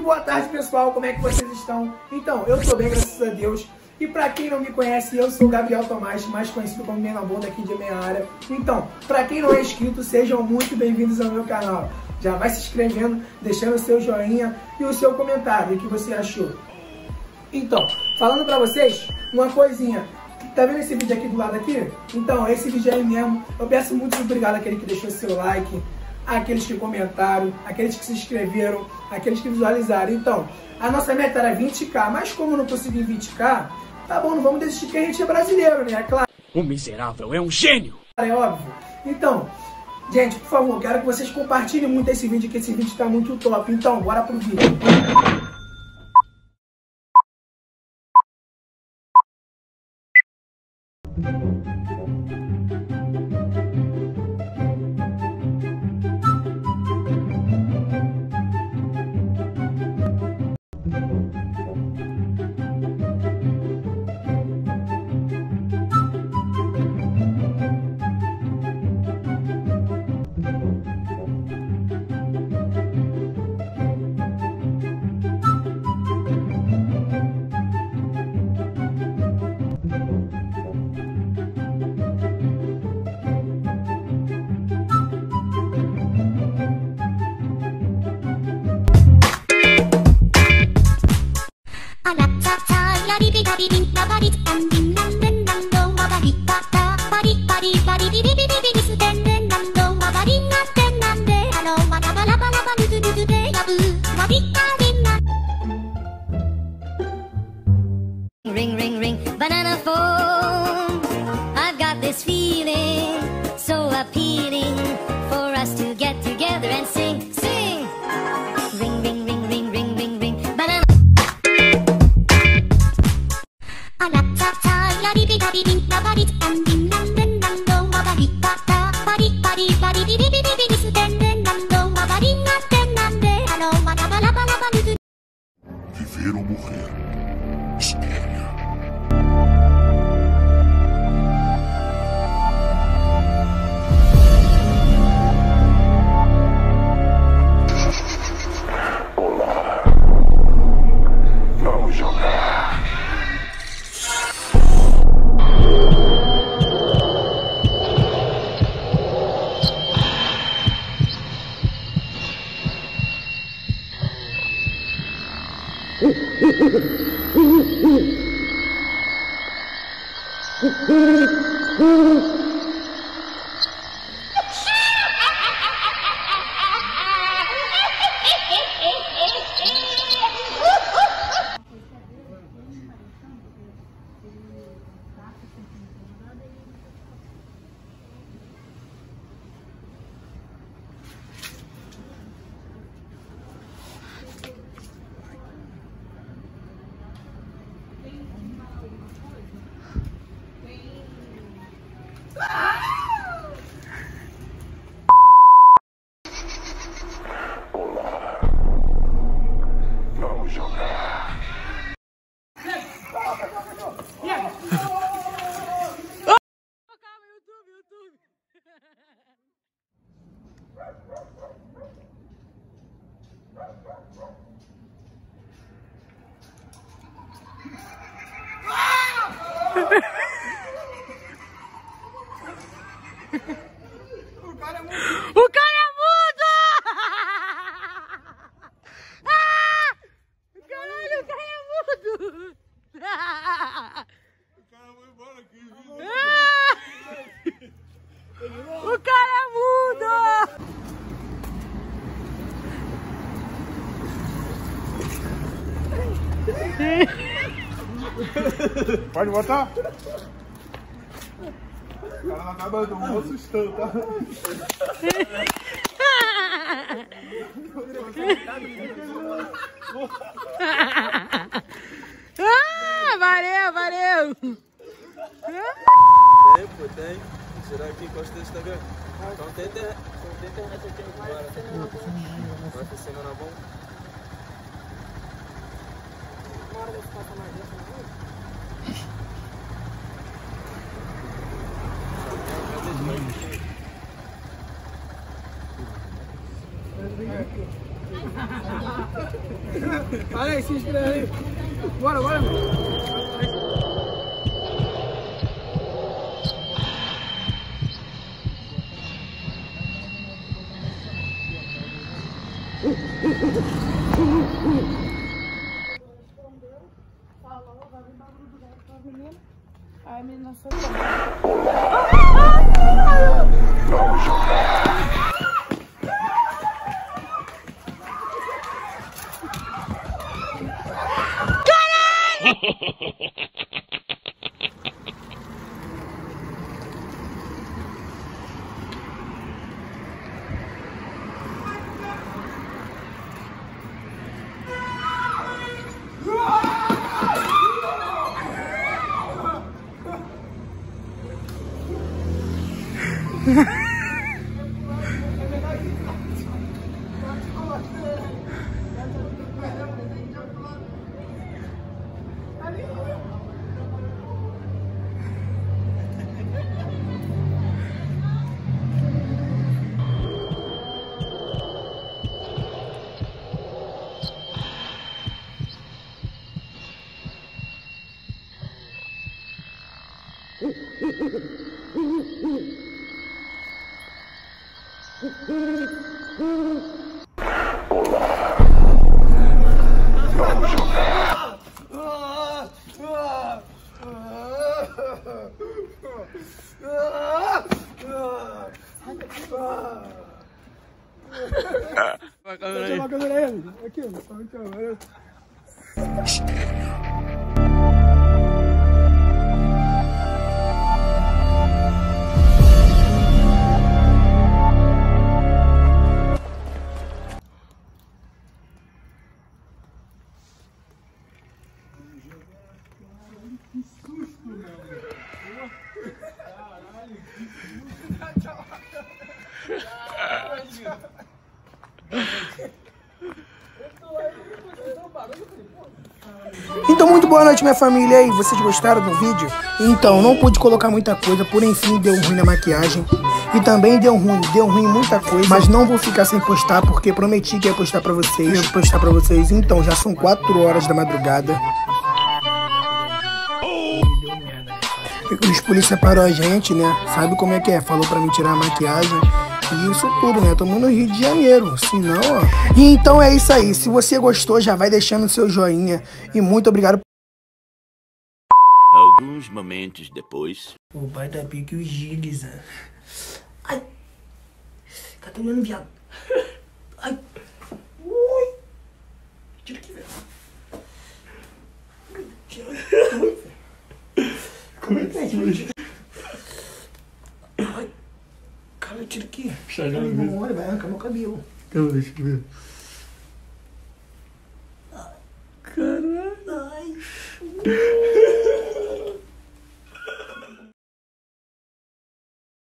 Muito boa tarde, pessoal, como é que vocês estão? Então, eu tô bem, graças a Deus. E pra quem não me conhece, eu sou o Gabriel Tomás, mais conhecido como Menabunda aqui de Meia Área. Então, pra quem não é inscrito, sejam muito bem-vindos ao meu canal. Já vai se inscrevendo, deixando o seu joinha e o seu comentário, o que você achou. Então, falando pra vocês, uma coisinha. Tá vendo esse vídeo aqui do lado aqui? Então, esse vídeo aí mesmo. Eu peço muito obrigado àquele que deixou seu like, àqueles que comentaram, àqueles que se inscreveram, àqueles que visualizaram. Então, a nossa meta era 20k, mas como eu não consegui 20k, tá bom, não vamos desistir que a gente é brasileiro, né? É claro. O miserável é um gênio! É óbvio. Então, gente, por favor, quero que vocês compartilhem muito esse vídeo, que esse vídeo tá muito top. Então, bora pro vídeo. Ring, ring, ring, banana phone. I've got this feeling so appealing for us to get together and sing, sing. Ring, ring, ring, ring, ring, ring, ring, banana. Viver ou morrer. Escolha. Olá. Vamos jogar. Olá. Vamos jogar. O cara é mudo! Ah! Caralho, o cara é mudo! O cara vai embora aqui, viu? Ah! O cara é mudo! Pode botar? O cara não acaba de um assustando, tá? Ah, valeu, valeu! Tem, pô, tem. Será que encosta desse Instagram? Então tem internet aqui agora. Vai funcionar na bomba? Uma hora desse passa mais dentro, não Olha aí, se inscreve aí. Bora, bora. Falou, vai vir bagulho do gato pra menina. Aí a menina só Vai, câmera aí. Deixa eu câmera aí, amigo. Aqui, ó. Câmera. Então, muito boa noite, minha família. E aí, vocês gostaram do vídeo? Então, não pude colocar muita coisa, por enfim, deu ruim na maquiagem. E também deu ruim muita coisa. Mas não vou ficar sem postar, porque prometi que ia postar pra vocês. Então, já são 4 horas da madrugada. Os polícia parou a gente, né? Sabe como é que é? Falou pra mim tirar a maquiagem. E isso tudo, né? Tamo no Rio de Janeiro. Se não, ó. E então é isso aí. Se você gostou, já vai deixando o seu joinha. E muito obrigado. Alguns momentos depois. O pai tá pique o Gilles. Ai. Tá tomando viado. Ai. Ui. Tira aqui, velho. Como é que é? Ai. Cara, tira aqui. Olha, vai arrancar meu cabelo. Calma, deixa eu ver. Caralho. Ai.